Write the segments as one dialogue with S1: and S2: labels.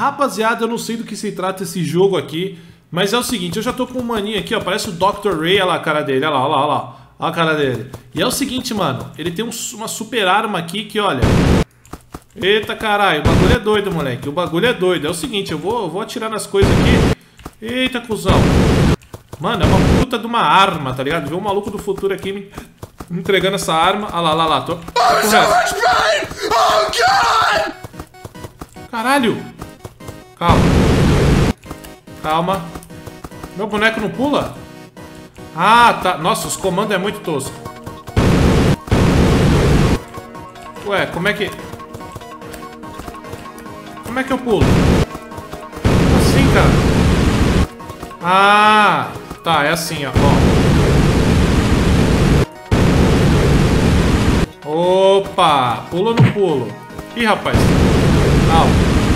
S1: Rapaziada, eu não sei do que se trata esse jogo aqui, mas é o seguinte, eu já tô com um maninho aqui, ó, parece o Dr. Ray, olha lá a cara dele, olha lá, olha lá, olha lá, olha a cara dele. E é o seguinte, mano, ele tem uma super arma aqui que, olha... Eita caralho, o bagulho é doido, moleque, o bagulho é doido. É o seguinte, eu vou atirar nas coisas aqui. Eita, cuzão. Mano, é uma puta de uma arma, tá ligado? Viu um maluco do futuro aqui me entregando essa arma. Olha lá, lá, lá, tô Caralho. Calma. Calma. Meu boneco não pula? Ah, tá. Nossa, os comandos é muito tosco. Ué, como é que... Como é que eu pulo? Assim, cara. Ah, tá, é assim, ó. Opa, pula ou não pulo? Ih, rapaz. Calma.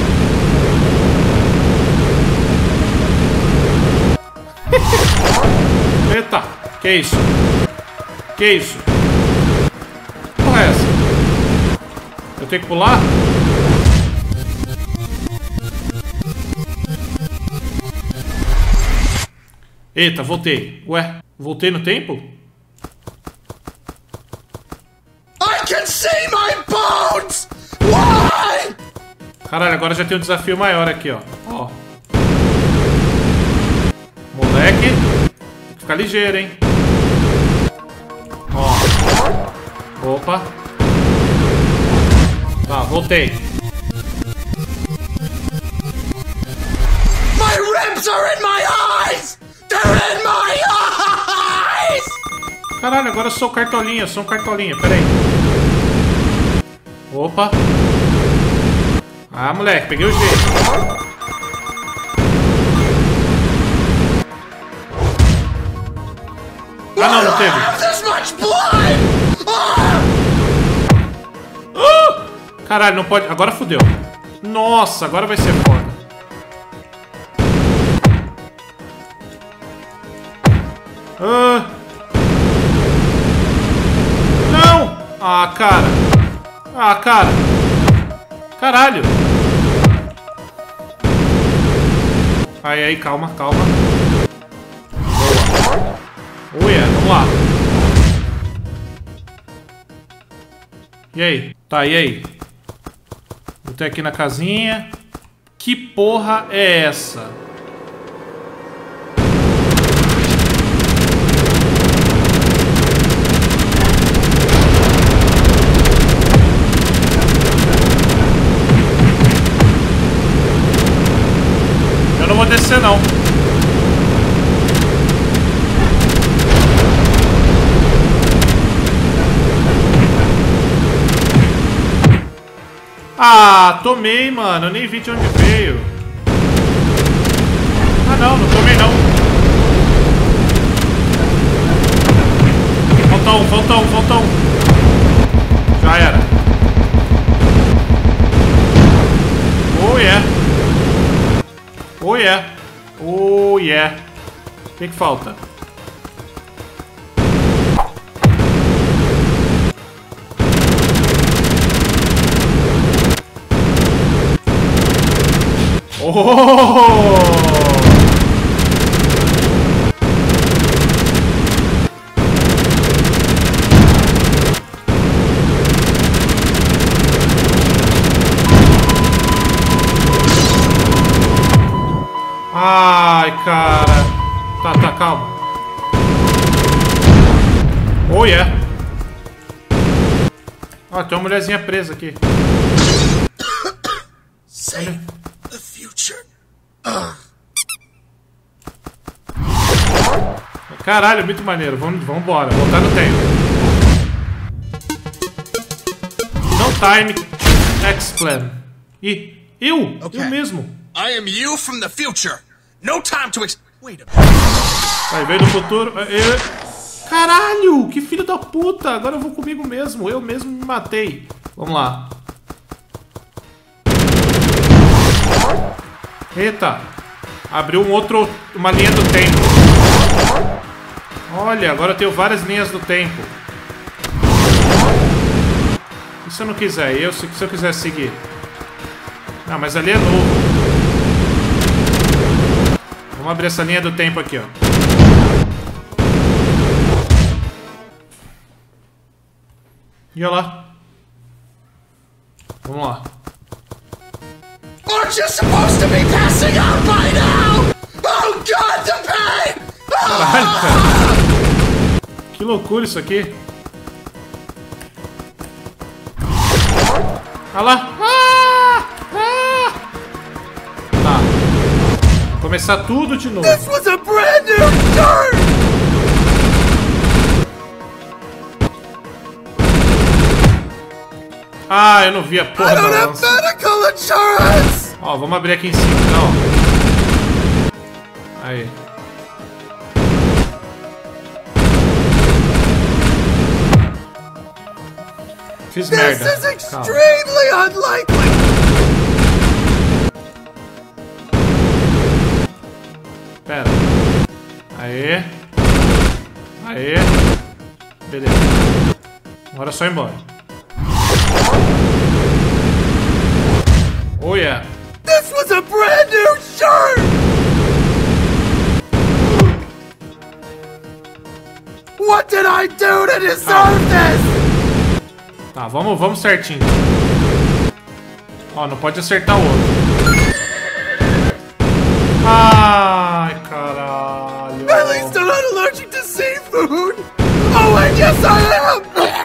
S1: Eita, que isso? Que isso? Que porra é essa? Eu tenho que pular? Eita, voltei. Ué, voltei no tempo?
S2: I can see my bones! Why?
S1: Caralho, agora já tem um desafio maior aqui, ó. Ó. Moleque. Tem que ficar ligeiro, hein? Ó. Opa. Tá, voltei.
S2: My ribs are in my eyes! They're in my eyes!
S1: Caralho, agora eu sou cartolinha, eu sou um cartolinha, peraí. Opa. Ah, moleque, peguei o jeito. Ah, não, não teve. Caralho, não pode. Agora fodeu. Nossa, agora vai ser foda. Não! Ah, cara. Ah, cara. Caralho. Aí, calma, calma. Boa. Ué, vamos lá. E aí? Tá, e aí? Botei aqui na casinha. Que porra é essa? Eu não vou descer, não. Ah, tomei, mano. Eu nem vi de onde veio. Ah, não. Não tomei, não. Falta um, falta um, falta um. Já era. Oh, yeah. Oh, yeah. Oh, yeah. O que falta? Oh! Ai, cara. Tá, calma. Oh, yeah. Ó, tem uma mulherzinha presa aqui.
S2: Save the future.
S1: Caralho, muito maneiro. Vamos embora. Voltar no tempo. No time X-Plan. E eu?
S2: Okay.
S1: Eu mesmo.
S2: I am you from the future. No time to wait a minute.
S1: Aí veio do futuro. Caralho, que filho da puta. Agora eu vou comigo mesmo. Eu mesmo me matei. Vamos lá. Eita. Abriu uma linha do tempo. Olha, agora eu tenho várias linhas do tempo. E se eu não quiser? Se eu quiser seguir? Ah, mas ali é novo. Vamos abrir essa linha do tempo aqui, ó. E olha lá. Vamos lá.
S2: Aren't you supposed to be passing out by now? Oh God, the pain!
S1: Caralho, cara. Que loucura isso aqui. Olha lá. Tá. Vou começar tudo de novo.
S2: This was a brand new start!
S1: Ah, eu não vi a porra
S2: I
S1: da
S2: don't have
S1: lança.
S2: medical insurance!
S1: Ó, vamos abrir aqui em cima, então. Aí. Fiz
S2: This
S1: merda.
S2: is extremely unlikely!
S1: Pera. Aê. Aê. Beleza. Agora é só ir embora. Oh yeah.
S2: This was a brand new shirt! What did I do to deserve this?
S1: Tá, vamos certinho. Ó, não pode acertar o outro. Ai, caralho.
S2: At least I'm not allergic to seafood! Oh, and yes I am!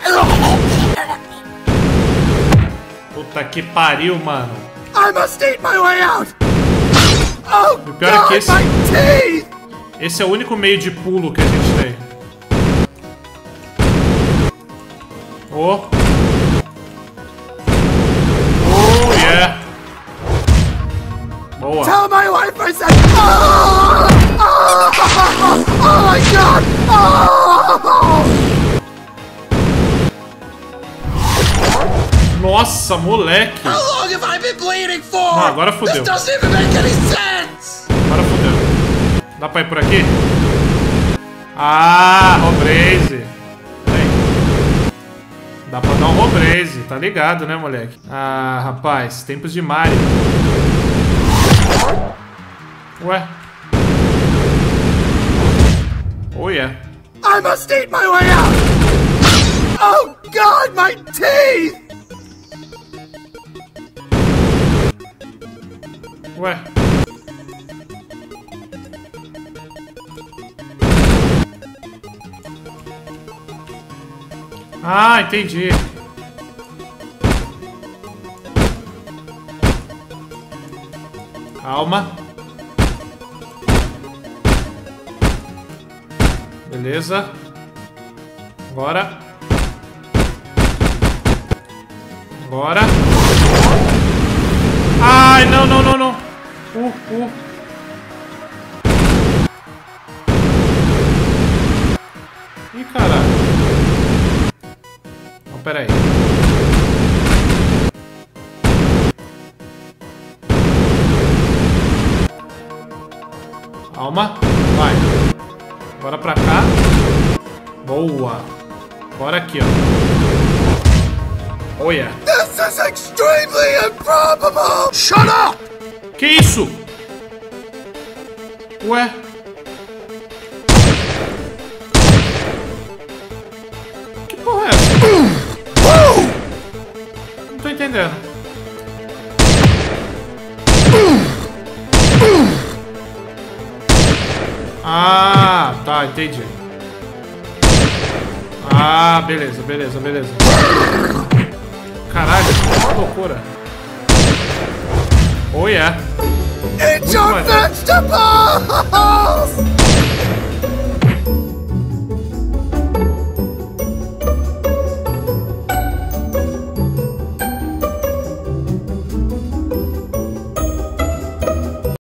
S1: Puta que pariu, mano.
S2: I must eat my way out! Oh,
S1: O pior é que
S2: God, my teeth!
S1: esse é o único meio de pulo que a gente tem. Oh. Oh, yeah. Boa.
S2: Tell my wife I said, oh, oh, oh my God! Oh!
S1: Nossa, moleque.
S2: How long have I been bleeding for?
S1: Não, agora fodeu.
S2: This doesn't even make any sense!
S1: Agora fodeu. Dá pra ir por aqui? Ah, Robraze. Vem. Dá pra dar um Robraze, tá ligado, né, moleque? Ah, rapaz, tempos de Mario. Ué. Oh, yeah.
S2: I must eat my way out! Oh God, my teeth!
S1: Ué. Ah, entendi. Calma. Beleza. Agora. Agora. Ai, não, não, não, não. Ih, caralho. Não, pera aí. Calma. Vai. Bora pra cá. Boa. Bora aqui, ó. Oh, yeah.
S2: This is extremely improbable! Shut up!
S1: Que isso? Ué? Que porra é essa? Não tô entendendo. Ah, tá, entendi. Ah, beleza, beleza, beleza. Caralho, que loucura. Oh, yeah.
S2: Eat your vegetables!